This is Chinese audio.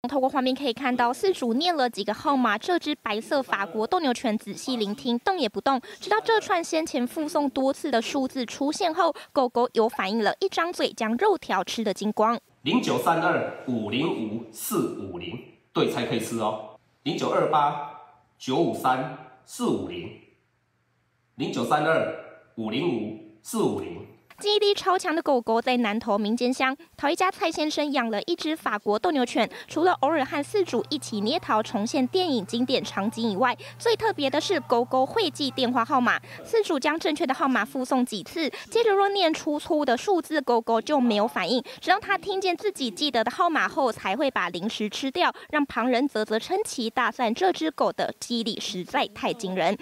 透过画面可以看到，饲主念了几个号码，这只白色法国斗牛犬仔细聆听，动也不动，直到这串先前附送多次的数字出现后，狗狗有反应了，一张嘴将肉条吃得精光。 0932505450，对才可以吃哦。0928953550，0932505450。 记忆力超强的狗狗在南投民间乡，陶一家蔡先生养了一只法国斗牛犬，除了偶尔和饲主一起捏陶重现电影经典场景以外，最特别的是狗狗会记电话号码，饲主将正确的号码附送几次，接着若念出错误的数字，狗狗就没有反应，直到它听见自己记得的号码后，才会把零食吃掉，让旁人啧啧称奇，大赞这只狗的记忆力实在太惊人。